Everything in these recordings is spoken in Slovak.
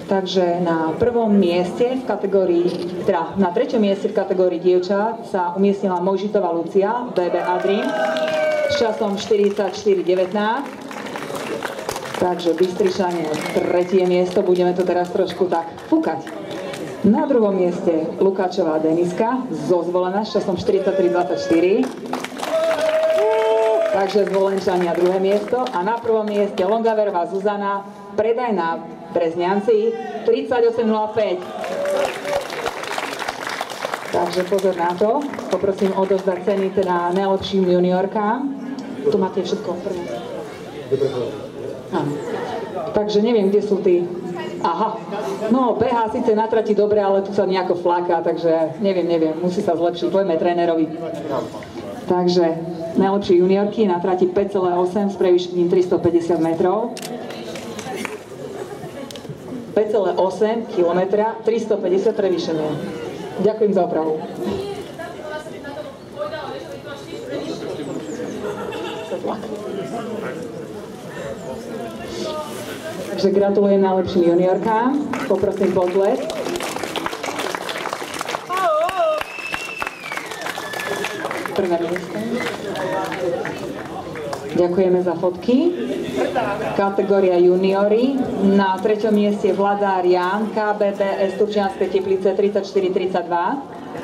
Takže na prvom mieste v kategórii, teda na treťom mieste v kategórii dievčat sa umiestnila Mojžitová Lucia, BB Adrim, s časom 44:19. Takže Bystričanie tretie miesto, budeme to teraz trošku tak fúkať. Na druhom mieste Lukáčová Deniska, zo Zvolena, s časom 43:24. Takže Zvolenčania druhé miesto. A na prvom mieste Longaverová Zuzana, Predajná Brezňanci, 38:05. Takže pozor na to. Poprosím odozdať ceny teda najlepším juniorkám. Tu máte všetko prvé. Áno. Takže neviem, kde sú tí. Aha. No, behá síce na trati dobre, ale tu sa nejako fláka, takže neviem, musí sa zlepšiť. Poďme trénerovi. Takže najlepšie juniorky na trati 5,8 s prevýšením 350 metrov. 5,8 km, 350 prevýšenie. Ďakujem za opravu. Takže gratulujem najlepším juniorkám. Poprosím potlesk. Prvé miesto. Ďakujeme za fotky. Kategória juniory. Na treťom mieste Vladár Ján, KBBS Turčianske Teplice, 34:32.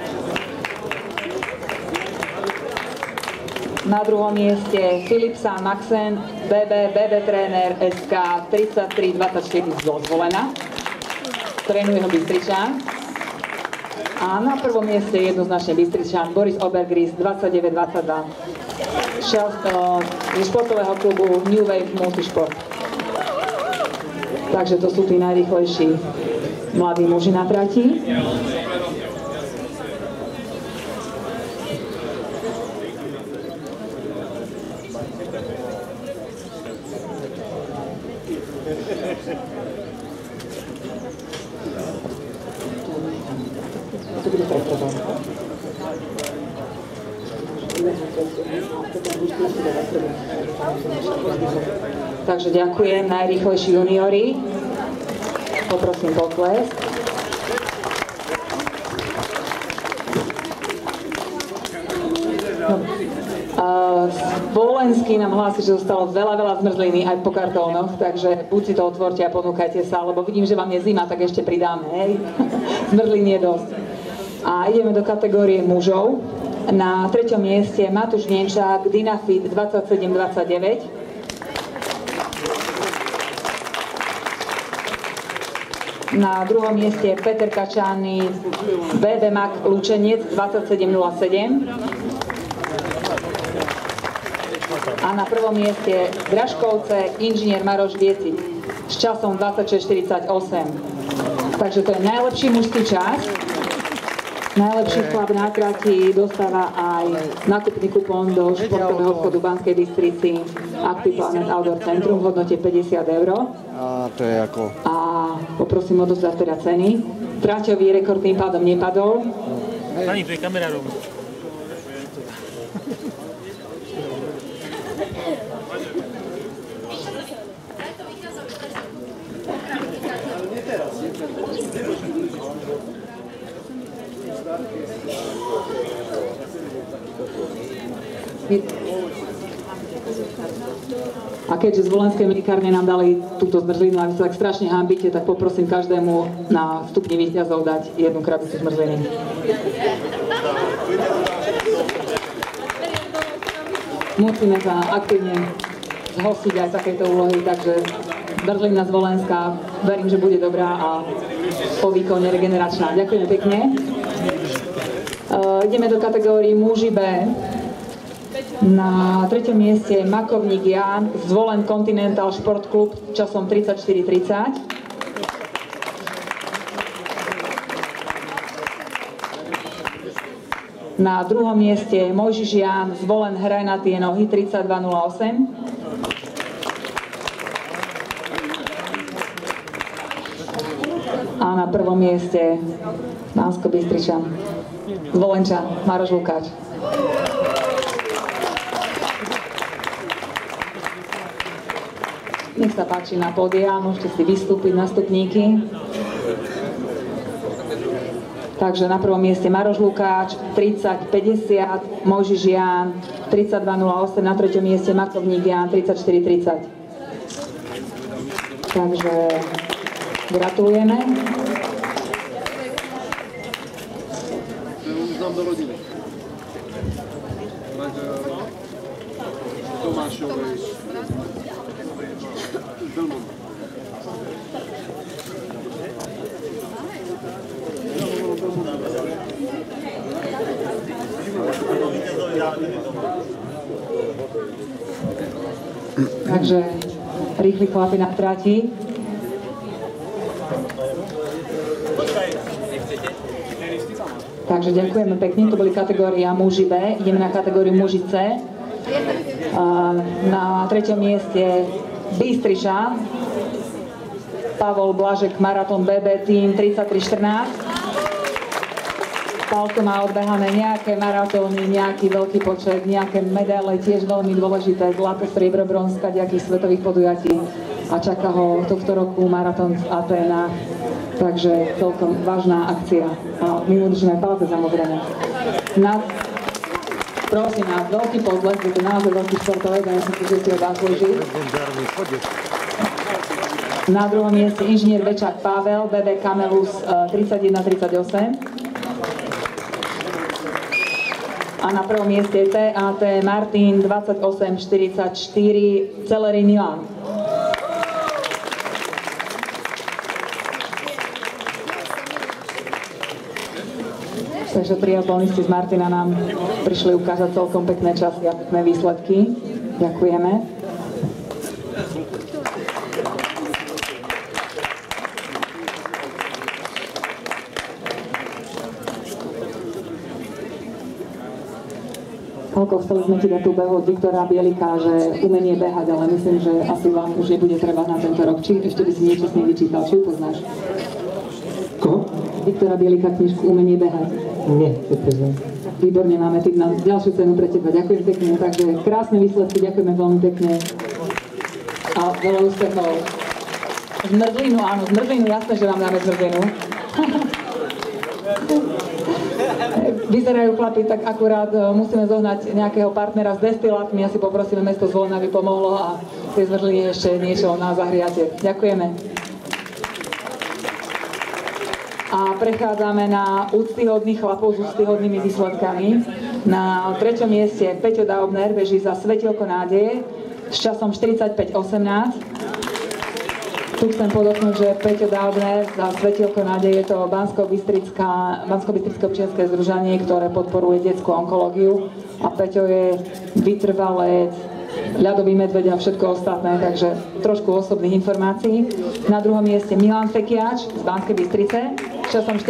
Na druhom mieste Filipsa Maxen, BB Tréner SK, 33:24 zo Zvolena. Trénuje ho Bystričan. A na prvom mieste jednoznačne Bystričan Boris Obergris, 29:22. Šéf športového klubu New Wave Multisport. Takže to sú tí najrýchlejší mladí muži na trati. Takže ďakujem, najrýchlejší juniori. Poprosím potlesk. Volenský nám hlási, že zostalo veľa zmrzliny aj po kartónoch, takže buď si to otvorte a ponúkajte sa, lebo vidím, že vám je zima, tak ešte pridáme, hej. Zmrzlín je dosť. A ideme do kategórie mužov. Na treťom mieste Matúš Nenčák, Dynafit, 27:29. Na druhom mieste Peter Kačány, BB Mak Lučenec, 27:07. A na prvom mieste Dražkovce, inžinier Maroš Vieci s časom 26:48. Takže to je najlepší mužský čas. Najlepší chlap na trati dostáva aj nákupný kupón do športového obchodu Banskej Bystrici Active Planet Outdoor Centrum v hodnote 50 €. A to je ako... A poprosím odozdať teda ceny. Traťový rekord tým pádom nepadol. Pani, tu je kamera rovno. A keďže z Volenskej mlekárne nám dali túto zmrzlinu a vy sa tak strašne hanbíte, tak poprosím každému na stupni víťazov dať jednu krabicu zmrzliny. Musíme sa aktívne zhostiť aj takéto úlohy, takže zmrzlina z Volenska, verím, že bude dobrá a po výkone regeneračná. Ďakujeme pekne. Ideme do kategórii muži B. Na treťom mieste Makovník Ján, Zvolen Continental Sport Club časom 34:30. Na druhom mieste Mojžiš Ján, Zvolen Hraj na tie nohy, 32:08. A na prvom mieste Bansko-Bystričan, Zvolenčan Maroš Lukáč. Nech sa páči na pódia, môžete si vystúpiť na stupníky. Takže na prvom mieste Maroš Lukáč, 30,50, Mojžiš Ján, 32,08, na treťom mieste Makovník Ján, 34,30. Takže gratulujeme. Do rodiny. Tomášovej. Belmont. Takže rýchli chlapi na trati. Takže ďakujeme pekne, to boli kategória muži B, ideme na kategóriu muži C. Na treťom mieste Bystriša, Pavol Blažek, Marathon BB Team 33,14. Pálko má odbehané nejaké maratóny, nejaký veľký počet, nejaké medaile, tiež veľmi dôležité, zlato, striebro, bronz, kadejakých svetových podujatí. A čaká ho tohto roku maratón v Aténach. Takže celkom vážna akcia. A my mu držíme palce samozrejme. Prosím nás, veľký pozlesk, je to naozaj veľký športovec a myslím si, že si ho zaslúži. Na druhom mieste inžinier Večák Pavel, BB Camelus 31,38. A na prvom mieste TAT Martin 28,44, Celery Milan. Takže triatlonisti z Martina nám prišli ukázať celkom pekné časy a pekné výsledky. Ďakujeme. Koľko chceli sme ti dať tú behu od Viktora Bielika, že umenie behať, ale myslím, že asi vám už nebude treba na tento rok. Či ešte by si niečo s ním vyčítal, či ju poznáš? Koho? Viktora Bielika, knižku Umenie behať. Nie, nepoznám. Výborne, máme tým na ďalšiu cenu pre teba. Ďakujem pekne, takže krásne výsledky, ďakujeme veľmi pekne. A veľa úspechov. Zmrzlinu, áno, zmrzlinu, jasné, že vám dáme zmrzlinu. Vyzerajú chlapi, tak akurát musíme zohnať nejakého partnera s destilátmi, asi poprosíme mesto Zvolena, aby pomohlo a tie zmrzliny ešte niečo na zahriatie. Ďakujeme. A prechádzame na úctyhodných chlapov s úctyhodnými výsledkami. Na treťom mieste Peťo Daubner beží za Svetielko nádeje s časom 45,18. Tu chcem podotknúť, že Peťo Daubner za Svetielko nádeje je to Banskobystrické občianske združenie, ktoré podporuje detskú onkológiu. A Peťo je vytrvalec, ľadový medveď a všetko ostatné, takže trošku osobných informácií. Na druhom mieste Milan Fekiač z Banskej Bystrice s časom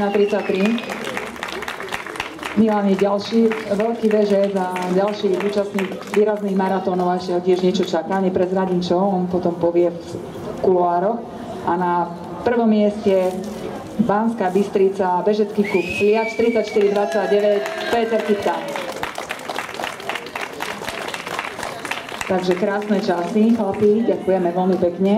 41,33. Milan je ďalší veľký vežec a ďalší účastník výrazných maratónov a ešte tiež niečo čaká, neprezradím čo, on potom povie v kuloároch. A na prvom mieste Banská Bystrica, bežecký klub Sliač 34,29, Peter Kypka. Takže krásne časy, chlapi, ďakujeme veľmi pekne.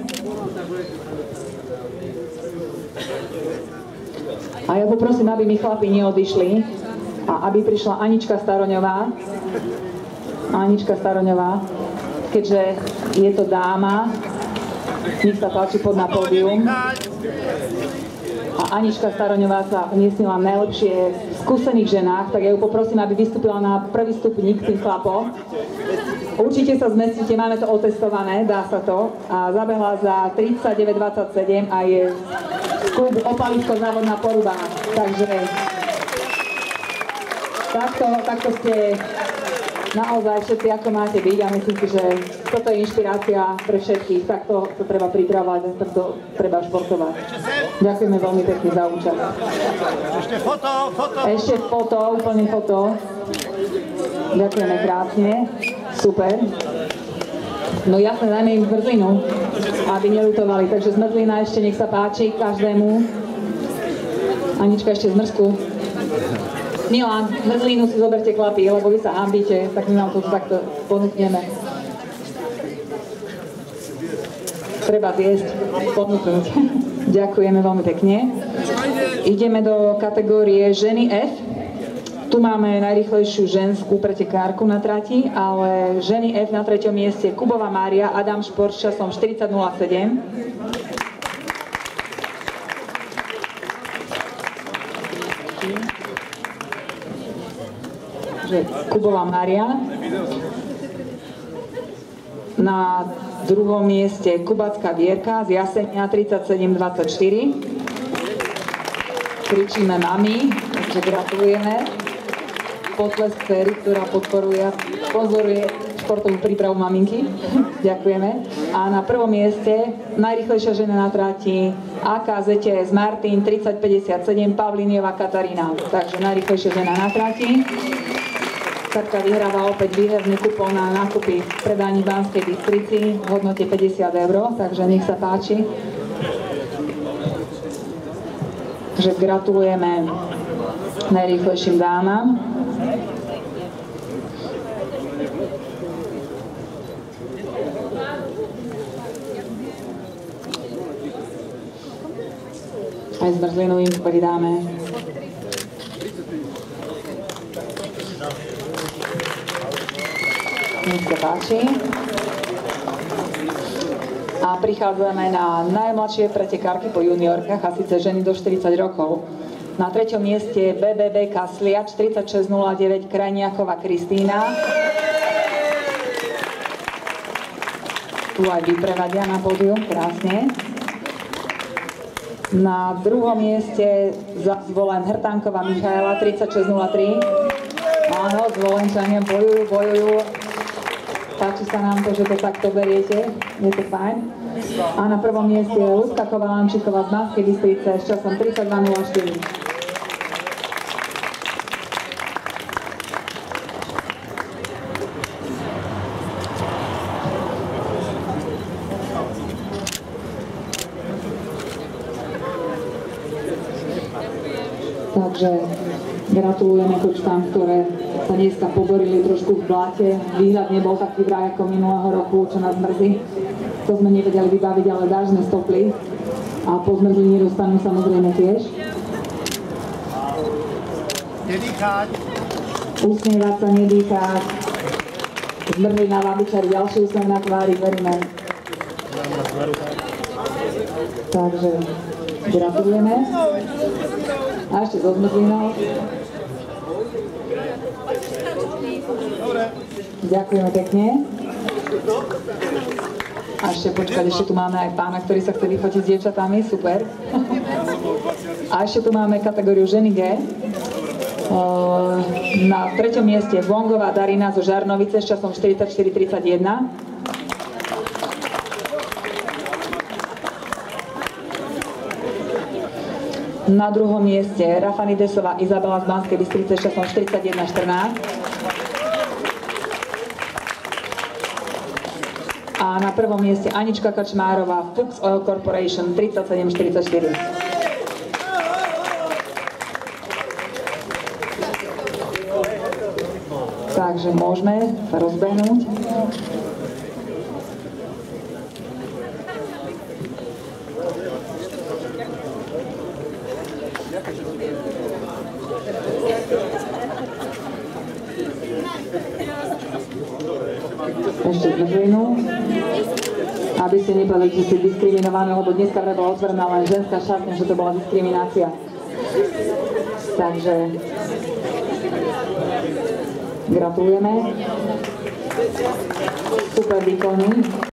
A ja poprosím, aby mi chlapi neodišli a aby prišla Anička Staroňová. Anička Staroňová, keďže je to dáma, nech sa páči pod na pódium. A Anička Staroňová sa umiestnila najlepšie v skúsených ženách, tak ja ju poprosím, aby vystúpila na prvý stupník tým chlapom. Určite sa zmestíte, máme to otestované, dá sa to. A zabehla za 39,27 a je z klubu Opalisko závodná Poruba. Takže takto ste naozaj všetci, ako máte byť a myslím si, že toto je inšpirácia pre všetkých. Takto to treba pripravovať, takto treba športovať. Ďakujeme veľmi pekne za účasť. Ešte foto, úplne foto. Ďakujeme krásne. Super. No jasne, dajme im zmrzlinu, aby neľutovali. Takže zmrzlina ešte nech sa páči každému. Anička ešte zmrzku. Milan, zmrzlinu si zoberte chlapi, lebo vy sa hambíte, tak my vám to takto ponúkneme. Treba zjesť, ponúknuť. Ďakujeme veľmi pekne. Ideme do kategórie ženy F. Tu máme najrýchlejšiu ženskú pretekárku na trati, ale ženy F na 3. mieste Kubová Mária, Adam Šport s časom 40:07. Kubová Mária. Na 2. mieste Kubacká Vierka z Jasenia 37:24. Kričíme mami, takže gratulujeme. Potlesk dcery, ktorá sponzoruje športovú prípravu maminky. Ďakujeme. A na 1. mieste najrýchlejšia žena na trati AKZTS Martin 30:57 Pavliniová Katarína. Takže najrýchlejšia žena na trati. Katka vyhráva opäť výherný kupón na nákupy v predaní v Banskej Bystrici v hodnote 50 €, takže nech sa páči. Takže gratulujeme najrýchlejším dámam. Aj zmrzlinu im pridáme. Nech sa páči. A prichádzame na najmladšie pretekárky po juniorkách, a síce ženy do 40 rokov. Na 3. mieste BBB Kasliač 36:09 Krajniaková Kristína. Tu aj vyprevadia na pódium, krásne. Na 2. mieste Zvolen Hrtánková Michaela 36:03. Áno, Zvolenčania bojujú. Páči sa nám to, že to takto beriete, je to fajn. A na 1. mieste Ľudka Kovalančíková z Banskej Bystrice s časom 32:04. Takže gratulujeme kočkám, ktoré sa dneska poborili trošku v bláte. Výhľad nebol taký vraj ako minulého roku, čo nás mrzí. To sme nevedeli vybaviť, ale dáž sme stopli. A po zmrzlini dostanú samozrejme tiež. Nedýchať. Usmievať sa, nedýchať. Zmrzlina vám vyčarí ďalší úsmev na tvári, veríme. Takže gratulujeme. A ešte so zmrzlinou. Ďakujeme pekne. A ešte počkať, ešte tu máme aj pána, ktorý sa chce vyfotiť s dievčatami, super. A ešte tu máme kategóriu ženy G. Na 3. mieste Vongová Darina zo Žarnovice s časom 44:31. Na 2. mieste Rafanidesová Izabela z Banskej Bystrice s časom 41:14. A na 1. mieste Anička Kačmárová Fuchs Oil Corporation 37:44. Takže môžeme sa rozbehnúť. Ešte zmrzlinu, aby ste nepovedali, že ste diskriminovaní, lebo dneska bola otvorená len ženská šatňa, že to bola diskriminácia. Takže gratulujeme. Super výkony.